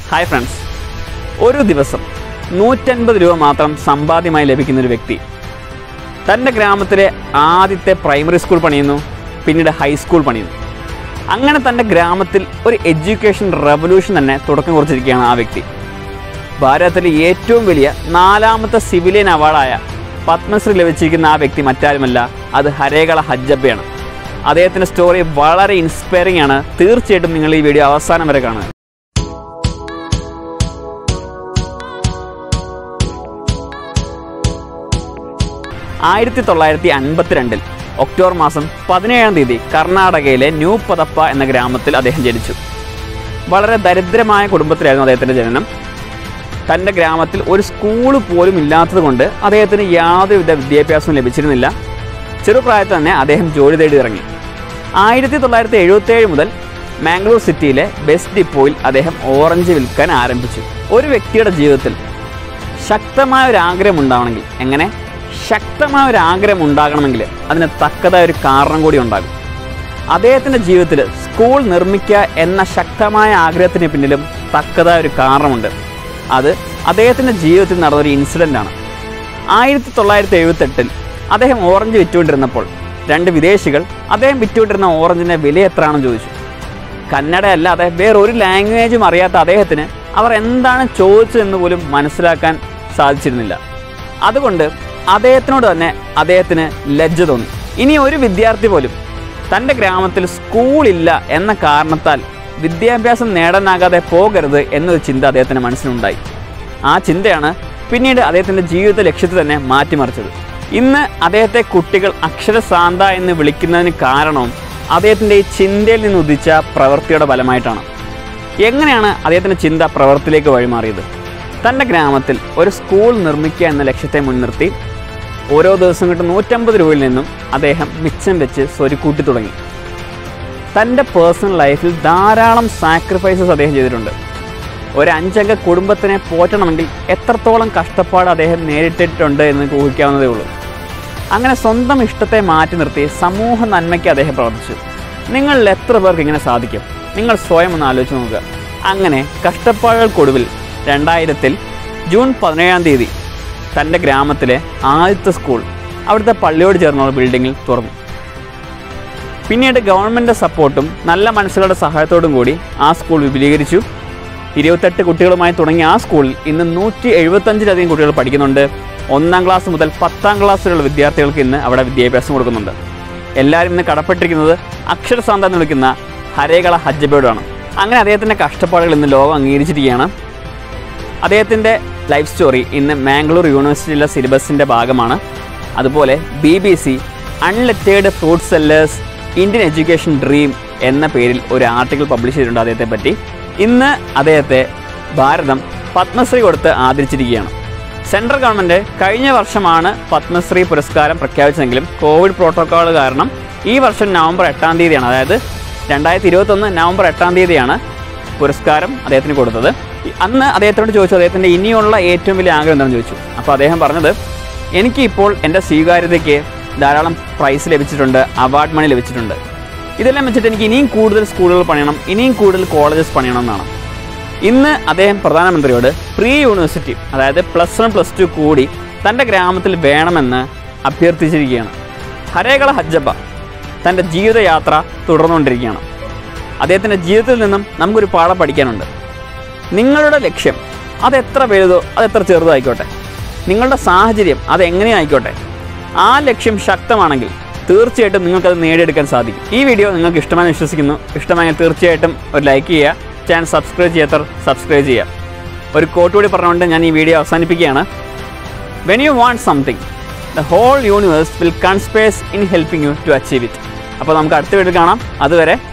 Hi friends, ഒരു ദിവസം 150 രൂപ മാത്രം സമ്പാദ്യമായി ലഭിക്കുന്നൊരു വ്യക്തി തൻ്റെ ഗ്രാമത്തിലെ ആദ്യത്തെ പ്രൈമറി സ്കൂൾ പണിയുന്നു, പിന്നീട് ഹൈസ്കൂൾ പണിയുന്നു. അങ്ങനെ തൻ്റെ ഗ്രാമത്തിൽ ഒരു എഡ്യൂക്കേഷൻ റെവല്യൂഷൻ തന്നെ തുടക്കം കുറിച്ചിരിക്കുകയാണ് ആ വ്യക്തി. ഭാരതത്തിലെ ഏറ്റവും വലിയ 4ാമത്തെ സിവിലിയൻ അവാർഡായ പത്മശ്രീ ലഭിച്ചിരിക്കുന്ന ആ വ്യക്തി മറ്റാരുമല്ല, അത് ഹരേകള ഹജ്ജബ്ബയാണ്. അദ്ദേഹത്തിൻ്റെ സ്റ്റോറി വളരെ ഇൻസ്പയറിംഗ് ആണ്. തീർച്ചയായിട്ടും നിങ്ങൾ ഈ വീഡിയോ അവസാനം വരെ കാണുക. ആയിരത്തി 1952 ഒക്ടോബർ മാസം 17-ാം തീയതി കർണാടകയിലെ ന്യൂ പദപ്പ എന്ന ഗ്രാമത്തിൽ അദ്ദേഹം ജനിച്ചു. വളരെ ദരിദ്രമായ കുടുംബത്തിലായിരുന്നു അദ്ദേഹത്തിൻ്റെ ജനനം. തൻ്റെ ഗ്രാമത്തിൽ ഒരു സ്കൂൾ പോലും ഇല്ലാത്തതുകൊണ്ട് അദ്ദേഹത്തിന് യാതൊരുവിധ വിദ്യാഭ്യാസവും ലഭിച്ചിരുന്നില്ല. ചെറുപ്രായത്തിൽ തന്നെ അദ്ദേഹം ജോലി തേടി ഇറങ്ങി. 1977 മുതൽ മാംഗ്ലൂർ സിറ്റിയിലെ ബസ് ഡിപ്പോയിൽ അദ്ദേഹം ഓറഞ്ച് വിൽക്കാൻ ആരംഭിച്ചു. ഒരു വ്യക്തിയുടെ ജീവിതത്തിൽ ശക്തമായ ഒരു ആഗ്രഹം ഉണ്ടാവണമെങ്കിൽ, എങ്ങനെ ശക്തമായ ഒരു ആഗ്രഹം ഉണ്ടാകണമെങ്കിൽ അതിന് തക്കതായ ഒരു കാരണം കൂടി ഉണ്ടാകും. അദ്ദേഹത്തിൻ്റെ ജീവിതത്തിൽ സ്കൂൾ നിർമ്മിക്കുക എന്ന ശക്തമായ ആഗ്രഹത്തിന് പിന്നിലും തക്കതായ ഒരു കാരണമുണ്ട്. അത് അദ്ദേഹത്തിൻ്റെ ജീവിതത്തിൽ നടന്നൊരു ഇൻസിഡൻ്റാണ്. 1978 അദ്ദേഹം ഓറഞ്ച് വിറ്റുകൊണ്ടിരുന്നപ്പോൾ 2 വിദേശികൾ അദ്ദേഹം വിറ്റുകൊണ്ടിരുന്ന ഓറഞ്ചിൻ്റെ വില എത്രയാണെന്ന് ചോദിച്ചു. കന്നഡ അല്ലാതെ വേറൊരു ലാംഗ്വേജും അറിയാത്ത അദ്ദേഹത്തിന് അവർ എന്താണ് ചോദിച്ചതെന്ന് പോലും മനസ്സിലാക്കാൻ സാധിച്ചിരുന്നില്ല. അതുകൊണ്ട് അദ്ദേഹത്തിനോട് തന്നെ അദ്ദേഹത്തിന് ലജ്ജ തോന്നി. ഇനി ഒരു വിദ്യാർത്ഥി പോലും തൻ്റെ ഗ്രാമത്തിൽ സ്കൂളില്ല എന്ന കാരണത്താൽ വിദ്യാഭ്യാസം നേടാനാകാതെ പോകരുത് എന്നൊരു ചിന്ത അദ്ദേഹത്തിൻ്റെ മനസ്സിലുണ്ടായി. ആ ചിന്തയാണ് പിന്നീട് അദ്ദേഹത്തിൻ്റെ ജീവിത ലക്ഷ്യത്തെ തന്നെ മാറ്റിമറിച്ചത്. ഇന്ന് അദ്ദേഹത്തെ കുട്ടികൾ അക്ഷരസാന്ത എന്ന് വിളിക്കുന്നതിന് കാരണവും അദ്ദേഹത്തിൻ്റെ ഈ ചിന്തയിൽ നിന്ന് ഉദിച്ച പ്രവൃത്തിയുടെ ഫലമായിട്ടാണ്. എങ്ങനെയാണ് അദ്ദേഹത്തിൻ്റെ ചിന്ത പ്രവൃത്തിയിലേക്ക് വഴിമാറിയത്? തൻ്റെ ഗ്രാമത്തിൽ ഒരു സ്കൂൾ നിർമ്മിക്കുക എന്ന ലക്ഷ്യത്തെ മുൻനിർത്തി ഓരോ ദിവസം കിട്ടുന്ന 150 രൂപയിൽ നിന്നും അദ്ദേഹം മിച്ചം വെച്ച് സ്വരുക്കൂട്ടി തുടങ്ങി. തൻ്റെ പേഴ്സണൽ ലൈഫിൽ ധാരാളം സാക്രിഫൈസസ് അദ്ദേഹം ചെയ്തിട്ടുണ്ട്. ഒരു 5 അംഗ കുടുംബത്തിനെ പോറ്റണമെങ്കിൽ എത്രത്തോളം കഷ്ടപ്പാട് അദ്ദേഹം നേരിട്ടിട്ടുണ്ട് എന്ന് ഊഹിക്കാവുന്നതേ ഉള്ളൂ. അങ്ങനെ സ്വന്തം ഇഷ്ടത്തെ മാറ്റി നിർത്തി സമൂഹ നന്മയ്ക്ക് അദ്ദേഹം പ്രവർത്തിച്ചു. നിങ്ങളിൽ എത്ര പേർക്ക് ഇങ്ങനെ സാധിക്കും? നിങ്ങൾ സ്വയം ഒന്ന് ആലോചിച്ച് നോക്കുക. അങ്ങനെ കഷ്ടപ്പാടുകൾക്കൊടുവിൽ 2000 ജൂൺ 17-ാം തീയതി തൻ്റെ ഗ്രാമത്തിലെ ആദ്യത്തെ സ്കൂൾ അവിടുത്തെ പള്ളിയോട് ചേർന്നുള്ള ബിൽഡിങ്ങിൽ തുറന്നു. പിന്നീട് ഗവൺമെൻറ് സപ്പോർട്ടും നല്ല മനസ്സുകളുടെ സഹായത്തോടും കൂടി ആ സ്കൂൾ വിപുലീകരിച്ചു. 28 കുട്ടികളുമായി തുടങ്ങിയ ആ സ്കൂളിൽ ഇന്ന് 175-ലധികം കുട്ടികൾ പഠിക്കുന്നുണ്ട്. 1-ാം ക്ലാസ് മുതൽ 10-ാം ക്ലാസ് വരെയുള്ള വിദ്യാർത്ഥികൾക്ക് ഇന്ന് അവിടെ വിദ്യാഭ്യാസം കൊടുക്കുന്നുണ്ട്. എല്ലാവരും ഇന്ന് കടപ്പെട്ടിരിക്കുന്നത് അക്ഷരസാന്ത എന്ന് വിളിക്കുന്ന ഹരേകള ഹജ്ജബ്ബയോടാണ്. അങ്ങനെ അദ്ദേഹത്തിൻ്റെ കഷ്ടപ്പാടുകൾ ഇന്ന് ലോകം അംഗീകരിച്ചിരിക്കുകയാണ്. അദ്ദേഹത്തിൻ്റെ ലൈഫ് സ്റ്റോറി ഇന്ന് മാംഗ്ലൂർ യൂണിവേഴ്സിറ്റിയിലെ സിലബസിൻ്റെ ഭാഗമാണ്. അതുപോലെ BBC unlettered fruit sellers Indian education dream എന്ന പേരിൽ ഒരു ആർട്ടിക്കിൾ പബ്ലിഷ് ചെയ്തിട്ടുണ്ട് അദ്ദേഹത്തെ പറ്റി. ഇന്ന് അദ്ദേഹത്തെ ഭാരതം പത്മശ്രീ കൊടുത്ത് ആദരിച്ചിരിക്കുകയാണ്. സെൻട്രൽ ഗവൺമെൻറ് കഴിഞ്ഞ വർഷമാണ് പത്മശ്രീ പുരസ്കാരം പ്രഖ്യാപിച്ചതെങ്കിലും കോവിഡ് പ്രോട്ടോക്കോൾ കാരണം ഈ വർഷം നവംബർ 8-ാം തീയതിയാണ്, അതായത് 2021 നവംബർ 8-ാം തീയതിയാണ് പുരസ്കാരം അദ്ദേഹത്തിന് കൊടുത്തത്. അന്ന് അദ്ദേഹത്തോട് ചോദിച്ചു അദ്ദേഹത്തിൻ്റെ ഇനിയുള്ള ഏറ്റവും വലിയ ആഗ്രഹം എന്താണെന്ന് ചോദിച്ചു. അപ്പോൾ അദ്ദേഹം പറഞ്ഞത്, എനിക്ക് ഇപ്പോൾ എൻ്റെ സ്വീകാര്യതയ്ക്ക് ധാരാളം പ്രൈസ് ലഭിച്ചിട്ടുണ്ട്, അവാർഡ് മണി ലഭിച്ചിട്ടുണ്ട്. ഇതെല്ലാം വെച്ചിട്ട് എനിക്ക് ഇനിയും കൂടുതൽ സ്കൂളുകൾ പണിയണം, ഇനിയും കൂടുതൽ കോളേജസ് പണിയണം എന്നാണ്. ഇന്ന് അദ്ദേഹം പ്രധാനമന്ത്രിയോട് പ്രീ യൂണിവേഴ്സിറ്റി, അതായത് +1 +2 കൂടി തൻ്റെ ഗ്രാമത്തിൽ വേണമെന്ന് അഭ്യർത്ഥിച്ചിരിക്കുകയാണ്. ഹരേകള ഹജ്ജബ്ബ തൻ്റെ ജീവിതയാത്ര തുടർന്നുകൊണ്ടിരിക്കുകയാണ്. അദ്ദേഹത്തിൻ്റെ ജീവിതത്തിൽ നിന്നും നമുക്കൊരു പാഠം പഠിക്കാനുണ്ട്. നിങ്ങളുടെ ലക്ഷ്യം അതെത്ര വലുതോ അതെത്ര ചെറുതോ ആയിക്കോട്ടെ, നിങ്ങളുടെ സാഹചര്യം അതെങ്ങനെയായിക്കോട്ടെ, ആ ലക്ഷ്യം ശക്തമാണെങ്കിൽ തീർച്ചയായിട്ടും നിങ്ങൾക്കത് നേടിയെടുക്കാൻ സാധിക്കും. ഈ വീഡിയോ നിങ്ങൾക്ക് ഇഷ്ടമാണെന്ന് വിശ്വസിക്കുന്നു. ഇഷ്ടമായെങ്കിൽ തീർച്ചയായിട്ടും ഒരു ലൈക്ക് ചെയ്യുക, ചാനൽ സബ്സ്ക്രൈബ് ചെയ്യാത്തവർ സബ്സ്ക്രൈബ് ചെയ്യുക. ഒരു കോട്ട് കൂടി പറഞ്ഞുകൊണ്ട് ഞാൻ ഈ വീഡിയോ അവസാനിപ്പിക്കുകയാണ്. When you want something, the whole universe will conspire in helping you to achieve it. അപ്പോൾ നമുക്ക് അടുത്ത വീഡിയോ കാണാം. അതുവരെ